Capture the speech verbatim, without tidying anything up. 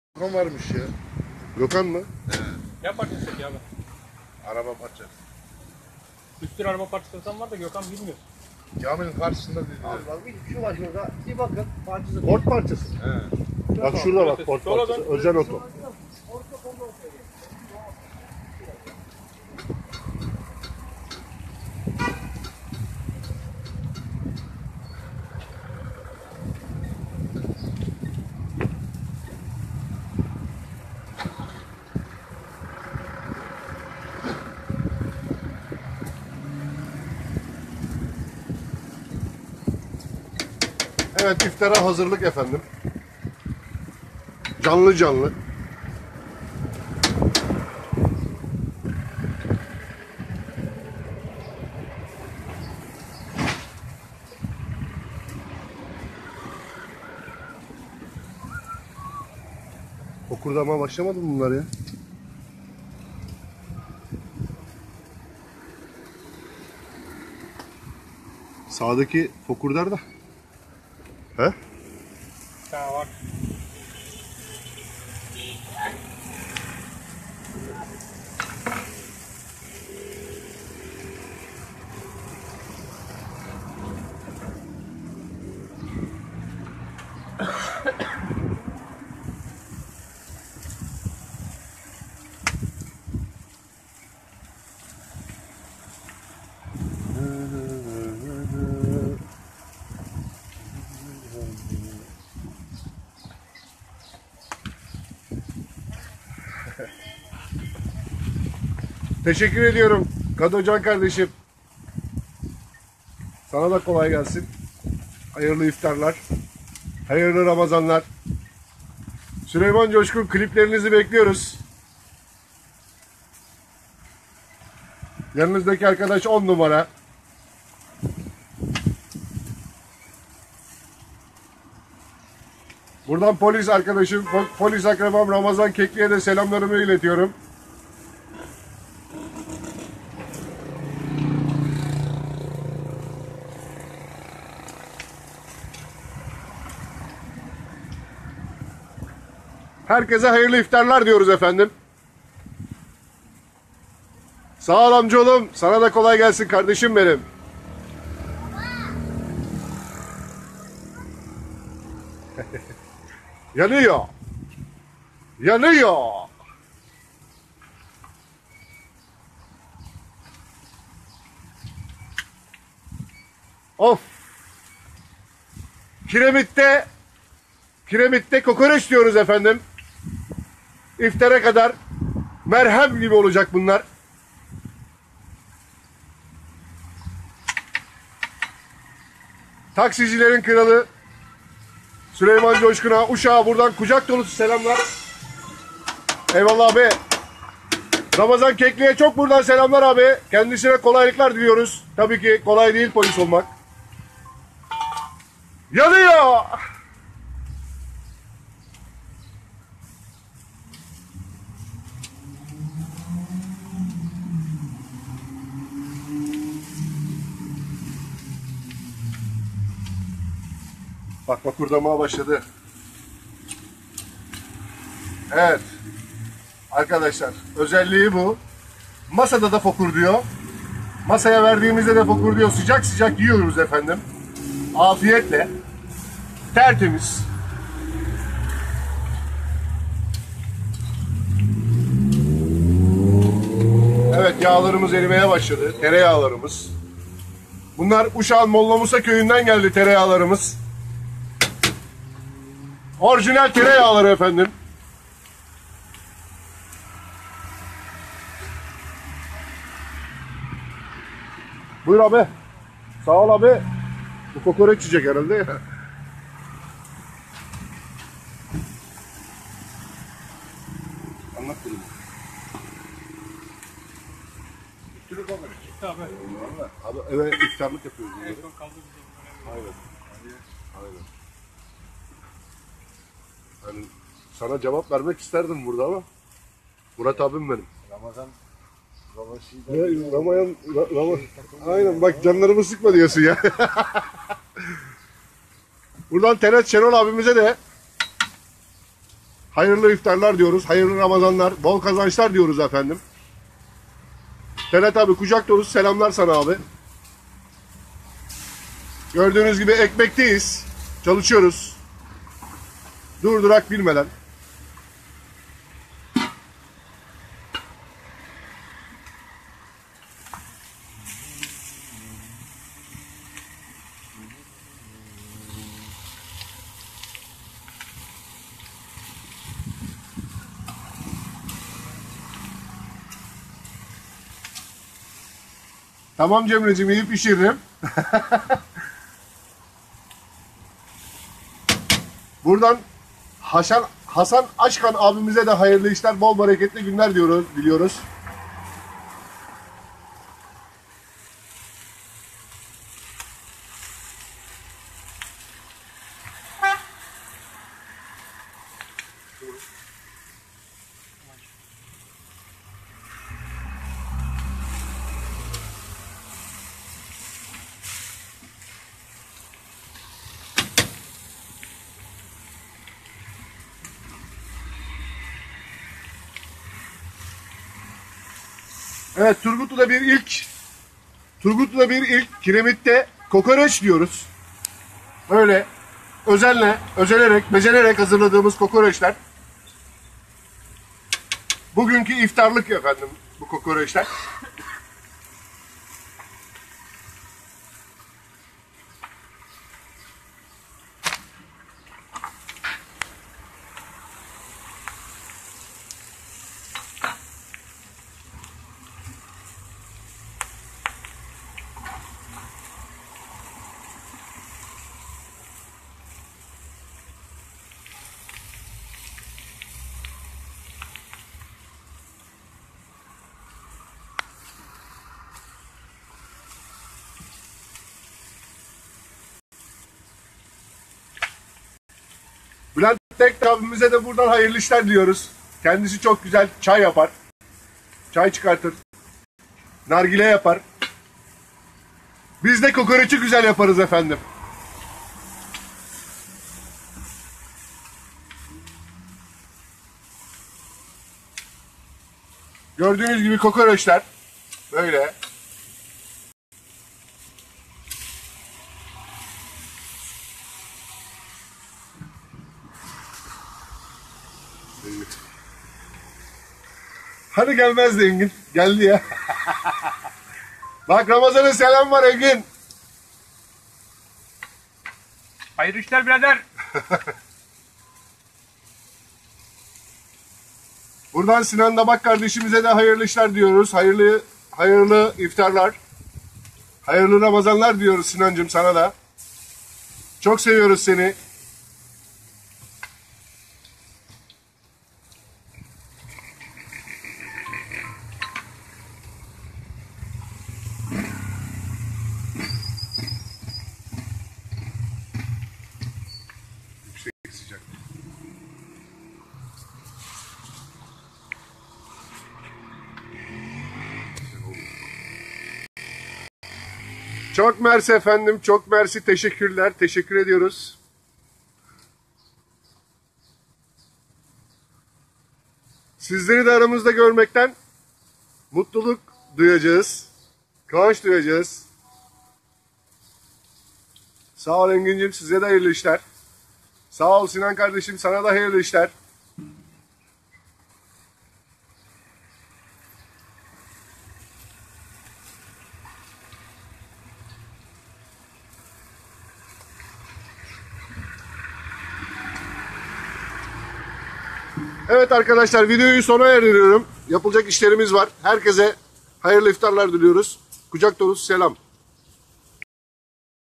Gökhan varmış ya. Gökhan mı? He. Ne parçası ki abi? Araba parçası. Üstün araba parçası var da Gökhan bilmiyor. Caminin karşısında dedi. Abi bak bir şu var şurada. Bir bakın parçası. Ford parçası. He. Bak şurada bak Ford Sola parçası. dön. Özel oto. Evet, iftara hazırlık efendim. Canlı canlı. Okurdama başlamadı mı bunlar ya? Sağdaki fokurdar da. He? Ha var. Teşekkür ediyorum Kadocan kardeşim. Sana da kolay gelsin. Hayırlı iftarlar. Hayırlı Ramazanlar. Süleyman Coşkun, kliplerinizi bekliyoruz. Yanınızdaki arkadaş on numara. Buradan polis arkadaşım, polis akrabam Ramazan Kekli'ye de selamlarımı iletiyorum. Herkese hayırlı iftarlar diyoruz efendim. Sağ ol amcaoğlum. Sana da kolay gelsin kardeşim benim. Yanıyor. Yanıyor. Of. Kiremitte Kiremitte kokoreç diyoruz efendim. İftara kadar merhem gibi olacak bunlar. Taksicilerin kralı Süleyman Coşkun'a, Uşak'a buradan kucak dolusu selamlar. Eyvallah abi. Ramazan Kekli'ye çok buradan selamlar abi. Kendisine kolaylıklar diliyoruz. Tabii ki kolay değil polis olmak. Yanıyor. Bak bak kurdamaya başladı. Evet. Arkadaşlar özelliği bu. Masada da fokur diyor. Masaya verdiğimizde de fokur diyor. Sıcak sıcak yiyoruz efendim. Afiyetle. Tertemiz. Evet, yağlarımız erimeye başladı. Tereyağlarımız. Bunlar Uşak'ın Mollamusa köyünden geldi tereyağlarımız. Orijinal tereyağları efendim. Buyur abi. Sağ ol abi. Bu kokoreç yiyecek herhalde ya. Anlat bunu. Türk kokoreç. Abi. Abi eve iftarlık yapıyoruz. En son kaldı bize. Aynen. Aynen. Yani sana cevap vermek isterdim burada ama Murat abim benim. Ramazan babasıyla. Ne, Ramazan, Ra- Ramazan. Aynen bak canlarımı sıkma diyorsun ya. Buradan Tenet Şenol abimize de Hayırlı iftarlar diyoruz. Hayırlı Ramazanlar. Bol kazançlar diyoruz efendim. Berat abi kucak dolusu selamlar sana abi. Gördüğünüz gibi ekmekteyiz. Çalışıyoruz. Durdurak bilmeden. Tamam Cemre'cim, iyi pişiririm. Buradan Hasan, Hasan Aşkan abimize de hayırlı işler, bol bereketli günler diyoruz, diliyoruz. Evet, Turgutlu'da bir ilk, Turgutlu'da bir ilk kiremitte kokoreç diyoruz. Öyle özenle, özenerek, becererek hazırladığımız kokoreçler. Bugünkü iftarlık efendim bu kokoreçler. Bülent Tek abimize de buradan hayırlı işler diliyoruz. Kendisi çok güzel çay yapar. Çay çıkartır. Nargile yapar. Biz de kokoreçi güzel yaparız efendim. Gördüğünüz gibi kokoreçler böyle. Hani gelmezdi Engin? Geldi ya. Bak Ramazan'ın selam var Engin. Hayırlı işler birader. Buradan Sinan Dabak kardeşimize de hayırlı işler diyoruz. Hayırlı hayırlı iftarlar. Hayırlı Ramazanlar diyoruz Sinancığım sana da. Çok seviyoruz seni. Yüksek sıcak. Çok mersi efendim, çok mersi, teşekkürler, teşekkür ediyoruz. Sizleri de aramızda görmekten mutluluk duyacağız, kıvanç duyacağız. Sağ ol Engin'cim, size de hayırlı işler. Sağ ol Sinan kardeşim, sana da hayırlı işler. Evet arkadaşlar, videoyu sona erdiriyorum. Yapılacak işlerimiz var. Herkese hayırlı iftarlar diliyoruz. Kucak dolusu selam.